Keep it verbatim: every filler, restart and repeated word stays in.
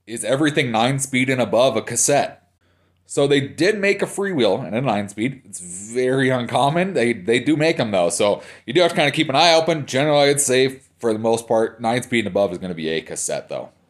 is everything nine speed and above a cassette. So they did make a freewheel and a nine speed. It's very uncommon. They they do make them though. So you do have to kind of keep an eye open. Generally, I'd say for the most part, nine speed and above is going to be a cassette though.